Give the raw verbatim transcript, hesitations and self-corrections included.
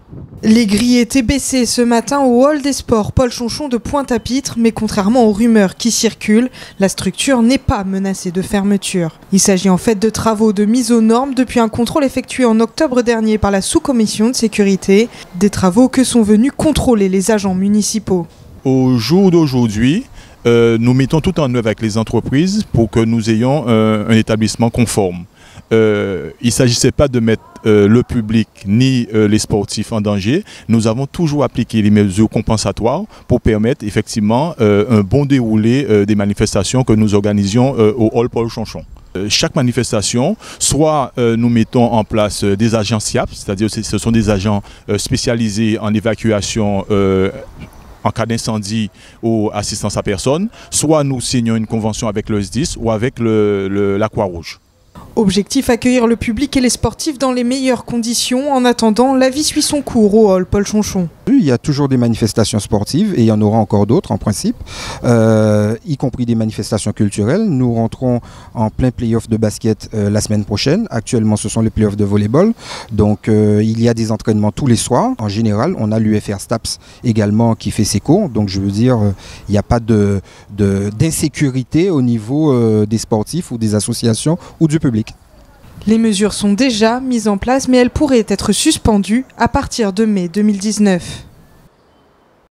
Les grilles étaient baissées ce matin au hall des sports Paul Chonchon de Pointe-à-Pitre, mais contrairement aux rumeurs qui circulent, la structure n'est pas menacée de fermeture. Il s'agit en fait de travaux de mise aux normes depuis un contrôle effectué en octobre dernier par la sous-commission de sécurité, des travaux que sont venus contrôler les agents municipaux. Au jour d'aujourd'hui, euh, nous mettons tout en œuvre avec les entreprises pour que nous ayons euh, un établissement conforme. Euh, il ne s'agissait pas de mettre euh, le public ni euh, les sportifs en danger. Nous avons toujours appliqué les mesures compensatoires pour permettre effectivement euh, un bon déroulé euh, des manifestations que nous organisions euh, au hall Paul Chonchon. Euh, chaque manifestation, soit euh, nous mettons en place euh, des agents S I A P, c'est-à-dire que ce sont des agents euh, spécialisés en évacuation euh, en cas d'incendie ou assistance à personne, soit nous signons une convention avec le S D I S ou avec le, le, la Croix-Rouge. Objectif, accueillir le public et les sportifs dans les meilleures conditions. En attendant, la vie suit son cours au hall Paul Chonchon. Il y a toujours des manifestations sportives et il y en aura encore d'autres en principe, euh, y compris des manifestations culturelles. Nous rentrons en plein play-off de basket euh, la semaine prochaine. Actuellement, ce sont les play-offs de volleyball. Donc, euh, il y a des entraînements tous les soirs. En général, on a l'U F R STAPS également qui fait ses cours. Donc, je veux dire, euh, il n'y a pas de, de, d'insécurité au niveau euh, des sportifs ou des associations ou du public. Les mesures sont déjà mises en place, mais elles pourraient être suspendues à partir de mai deux mille dix-neuf.